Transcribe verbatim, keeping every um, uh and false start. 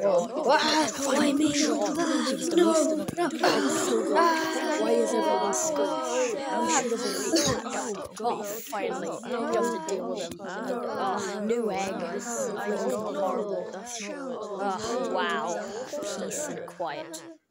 Ah, why me? No, no. Why is everyone screaming? I'm sure doesn't Oh, God, finally. You have to deal with him. Oh, new egg. This is horrible. Oh, wow. Peace and quiet.